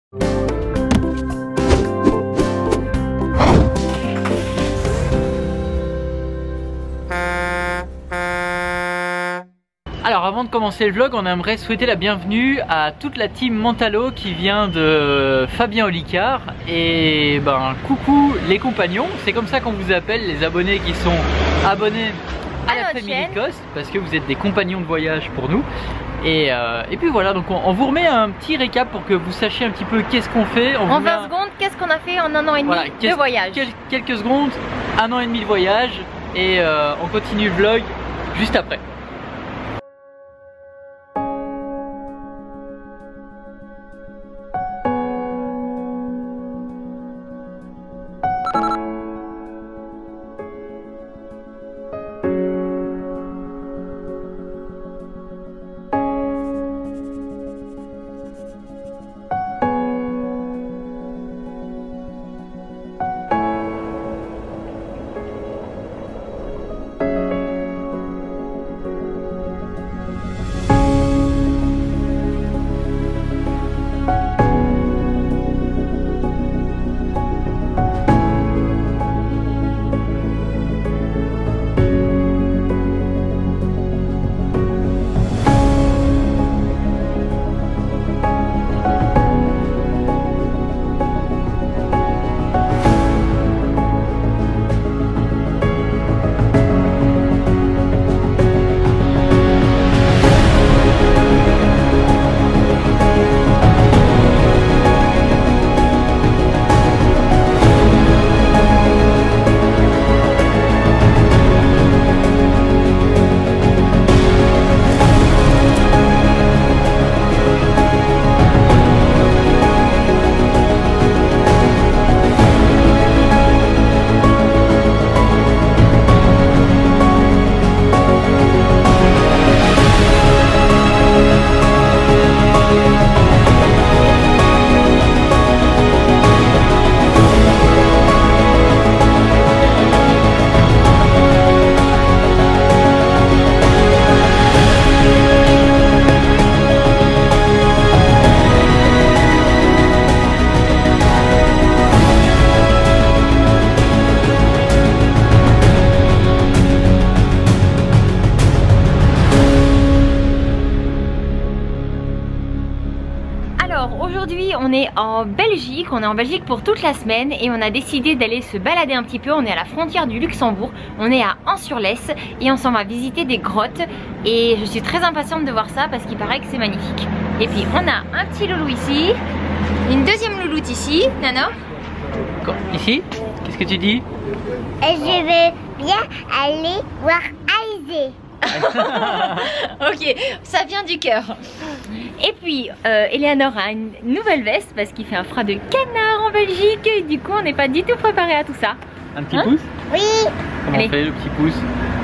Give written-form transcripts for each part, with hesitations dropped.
Alors avant de commencer le vlog, on aimerait souhaiter la bienvenue à toute la team Mentalo qui vient de Fabien Olicard. Et ben coucou les compagnons, c'est comme ça qu'on vous appelle, les abonnés qui sont abonnés à la Family Cost, parce que vous êtes des compagnons de voyage pour nous. Et puis voilà, donc on vous remet un petit récap pour que vous sachiez un petit peu qu'est-ce qu'on fait. En 20 secondes, qu'est-ce qu'on a fait en 1 an et demi de voyage. Quelques secondes, 1 an et demi de voyage, et on continue le vlog juste après. Aujourd'hui on est en Belgique pour toute la semaine et on a décidé d'aller se balader un petit peu. On est à la frontière du Luxembourg, on est à Ans-sur-Lesse et on s'en va visiter des grottes et je suis très impatiente de voir ça parce qu'il paraît que c'est magnifique. Et puis on a un petit loulou ici, une deuxième louloute ici, Nana. Ici, qu'est-ce que tu dis? Je veux bien aller voir Aizé. Ok, ça vient du cœur. Et puis Eleanor a une nouvelle veste parce qu'il fait un froid de canard en Belgique et du coup on n'est pas du tout préparé à tout ça. Un petit pouce? Oui. Comment on fait le petit pouce?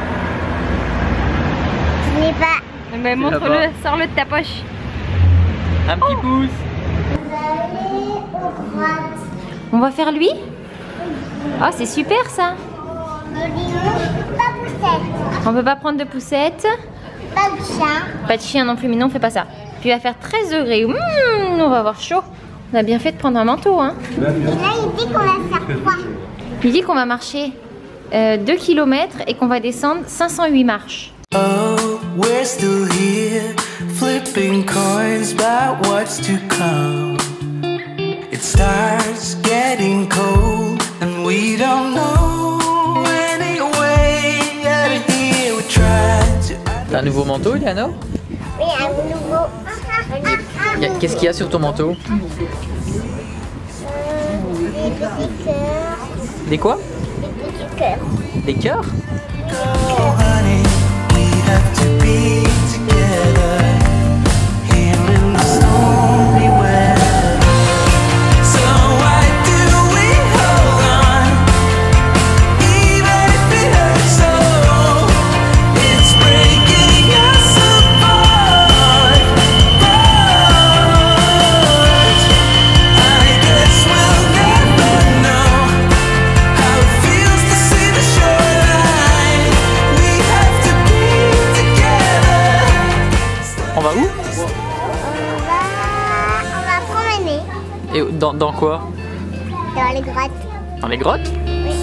Je n'ai pas. Mais montre-le, sors-le de ta poche. Un petit pouce. On va aller aux grottes. On va faire lui? Oh c'est super ça. Mais dis-nous, pas poussette. On peut pas prendre de poussette. Pas de chien. Pas de chien non plus, mais non, on fait pas ça. Puis il va faire 13 degrés. On va avoir chaud. On a bien fait de prendre un manteau. Hein. Et là, il dit qu'on va faire quoi? Il dit qu'on va marcher 2 km et qu'on va descendre 508 marches. Oh, we're still here, flipping coins about what's to come. It starts getting cold and we don't know anyway. Out here we try to. T'as un nouveau manteau, Eleanor? Oui, un nouveau. Qu'est-ce qu'il y a sur ton manteau? Des petits cœurs. Des quoi? Des petits cœurs. Des cœurs? Oh, honey, we have to be together here in the stormy weather. So why do we hold on, even if it hurts so? It's breaking us apart. But I guess we'll never know how it feels to see the shoreline. We have to be together. Et dans quoi? Dans les grottes. Dans les grottes?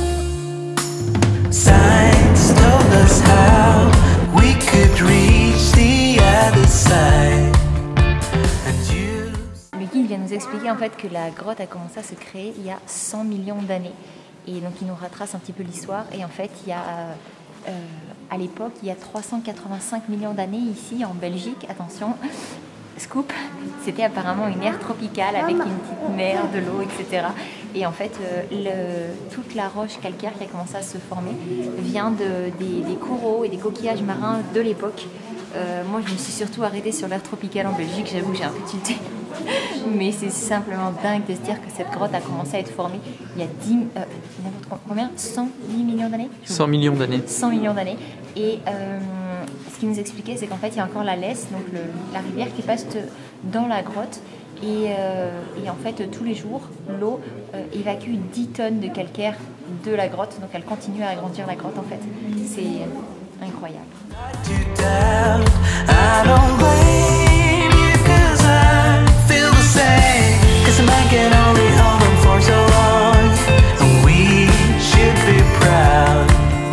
Signs told us how we could reach the other side. And you. Le guide vient nous expliquer en fait que la grotte a commencé à se créer il y a 100 millions d'années. Et donc il nous retrace un petit peu l'histoire. Et en fait, il y a, à l'époque, il y a 385 millions d'années ici en Belgique, attention, scoop, c'était apparemment une ère tropicale avec une petite mer, de l'eau, etc. Et en fait, toute la roche calcaire qui a commencé à se former vient des coraux et des coquillages marins de l'époque. Moi, je me suis surtout arrêtée sur l'ère tropicale en Belgique, j'avoue que j'ai un peu tilté. Mais c'est simplement dingue de se dire que cette grotte a commencé à être formée il y a combien 110 millions d'années 100 millions d'années. 100 millions d'années. Et ce qu'il nous expliquait, c'est qu'en fait, il y a encore la Lesse, donc la rivière qui passe dans la grotte. Et en fait, tous les jours, l'eau évacue 10 tonnes de calcaire de la grotte. Donc elle continue à agrandir la grotte, en fait. C'est incroyable. I don't blame you 'cause I feel the same. 'Cause a man can only hold on for so long, and we should be proud.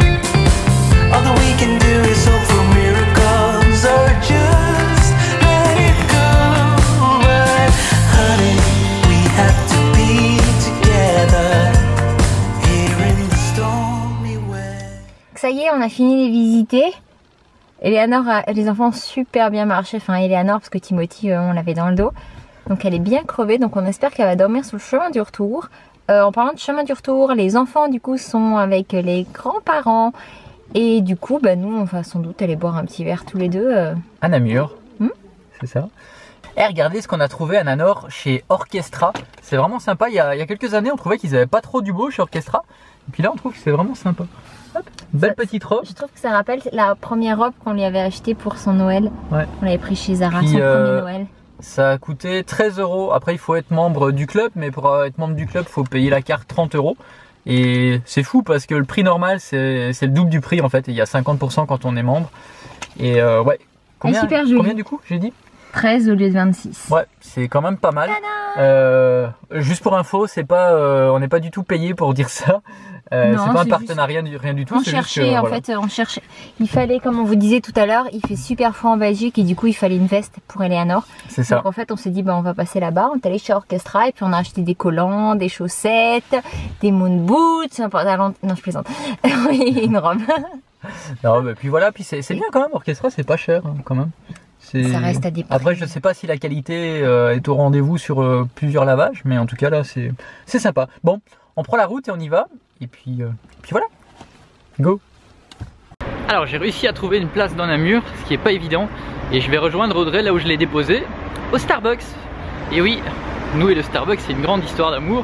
All that we can do is hope for miracles or just let it go. But honey, we have to be together here in the stormy weather. Ça y est, on a fini de visiter. Eleanor, les enfants ont super bien marché. Enfin, Eleanor, parce que Timothy, on l'avait dans le dos. Donc elle est bien crevée. Donc on espère qu'elle va dormir sur le chemin du retour. En parlant de chemin du retour, les enfants du coup sont avec les grands-parents. Et du coup, bah, nous, on va sans doute aller boire un petit verre tous les deux. À Namur. C'est ça. Et regardez ce qu'on a trouvé à Nanor chez Orchestra. C'est vraiment sympa. Il y a quelques années, on trouvait qu'ils n'avaient pas trop du beau chez Orchestra. Et puis là, on trouve que c'est vraiment sympa. Hop, belle petite robe. Je trouve que ça rappelle la première robe qu'on lui avait achetée pour son Noël. Ouais. On l'avait pris chez Zara, Puis, son premier Noël. Ça a coûté 13 €. Après, il faut être membre du club, mais pour être membre du club, il faut payer la carte 30 €. Et c'est fou parce que le prix normal, c'est le double du prix en fait. Et il y a 50% quand on est membre. Et ouais. Combien du coup, j'ai dit 13 au lieu de 26. Ouais, c'est quand même pas mal. Juste pour info, c'est pas, on n'est pas du tout payé pour dire ça. C'est pas un partenariat, rien du tout. On cherchait, en fait, on cherchait. Il fallait, comme on vous disait tout à l'heure, il fait super froid en Belgique et du coup il fallait une veste pour Eleanor. C'est ça. Donc en fait on s'est dit bah on va passer là-bas, on est allé chez Orchestra et puis on a acheté des collants, des chaussettes, des moon boots, un pantalon, non je plaisante, oui une robe. Non bah puis voilà, puis c'est bien quand même, Orchestra c'est pas cher hein, quand même. Ça reste à des prix. Après je sais pas si la qualité est au rendez-vous sur plusieurs lavages, mais en tout cas là c'est sympa. Bon, on prend la route et on y va. Et puis voilà, go. Alors j'ai réussi à trouver une place dans Namur, ce qui est pas évident. Et je vais rejoindre Audrey là où je l'ai déposé, au Starbucks. Et oui, nous et le Starbucks c'est une grande histoire d'amour.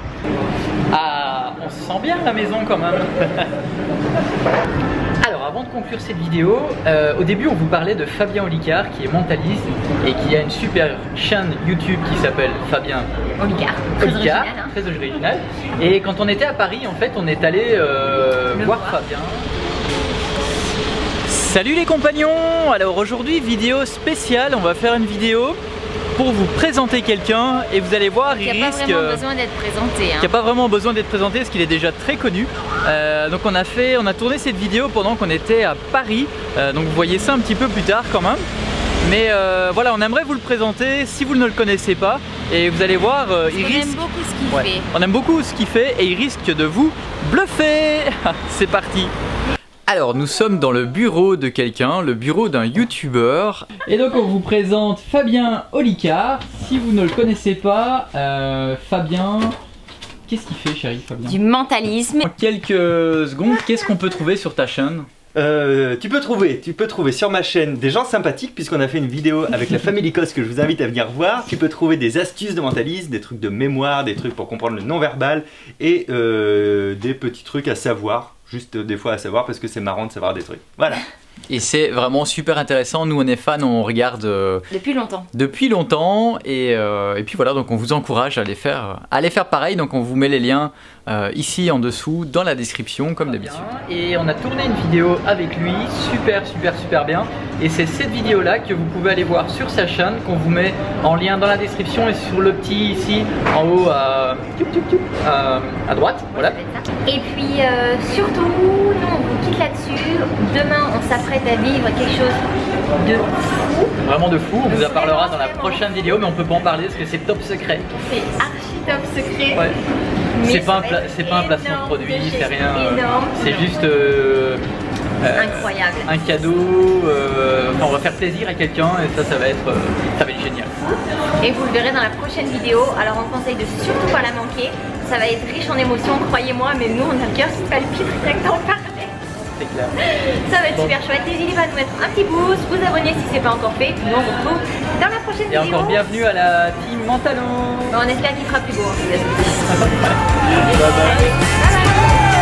Ah, on se sent bien à la maison quand même. Alors avant de conclure cette vidéo, au début on vous parlait de Fabien Olicard qui est mentaliste et qui a une super chaîne YouTube qui s'appelle Fabien Olicard, très original. Et quand on était à Paris en fait on est allé voir Fabien. Salut les compagnons. Alors aujourd'hui vidéo spéciale, on va faire une vidéo pour vous présenter quelqu'un et vous allez voir il risque qui n'a pas vraiment besoin d'être présenté hein. Qui n'a pas vraiment besoin d'être présenté parce qu'il est déjà très connu. Donc on a tourné cette vidéo pendant qu'on était à Paris, donc vous voyez ça un petit peu plus tard quand même. Mais voilà, on aimerait vous le présenter si vous ne le connaissez pas et vous allez voir il risque... aime beaucoup ce qu'il fait. On aime beaucoup ce qu'il fait et il risque de vous bluffer. C'est parti. Alors nous sommes dans le bureau de quelqu'un, le bureau d'un youtubeur. Et donc on vous présente Fabien Olicard. Si vous ne le connaissez pas, Fabien, qu'est-ce qu'il fait chérie Fabien? Du mentalisme. En quelques secondes, qu'est-ce qu'on peut trouver sur ta chaîne? Tu peux trouver sur ma chaîne des gens sympathiques puisqu'on a fait une vidéo avec la famille Lycos que je vous invite à venir voir. Tu peux trouver des astuces de mentalisme, des trucs de mémoire, des trucs pour comprendre le non-verbal et des petits trucs à savoir. Juste des fois à savoir parce que c'est marrant de savoir des trucs. Voilà. Et c'est vraiment super intéressant. Nous, on est fans, on regarde Depuis longtemps. depuis longtemps. Et puis voilà, donc on vous encourage à aller faire pareil. Donc on vous met les liens ici en dessous dans la description comme d'habitude. Et on a tourné une vidéo avec lui, super bien. Et c'est cette vidéo là que vous pouvez aller voir sur sa chaîne, qu'on vous met en lien dans la description et sur le petit ici en haut à droite. Voilà. Et puis surtout, nous on vous quitte là-dessus. Demain on s'apprête à vivre quelque chose de fou. Vraiment de fou, on vous en parlera dans la prochaine vidéo, mais on peut pas en parler parce que c'est top secret. C'est archi top secret. Ouais. Mais C'est pas, ça va un être placement de produit, énorme, c'est rien. énorme. C'est juste Incroyable. un cadeau. Enfin, on va faire plaisir à quelqu'un et ça va être génial. Et vous le verrez dans la prochaine vidéo. Alors on conseille de surtout pas la manquer. Ça va être riche en émotions, croyez-moi, mais nous on a le cœur qui palpite rien que d'en parler. C'est clair. Ça va être super chouette. N'hésitez pas à nous mettre un petit pouce, vous abonner si c'est pas encore fait. Nous on vous retrouve dans la prochaine Et vidéo. encore bienvenue à la team Mentalo. On espère qu'il fera plus beau. Bye bye. Bye bye.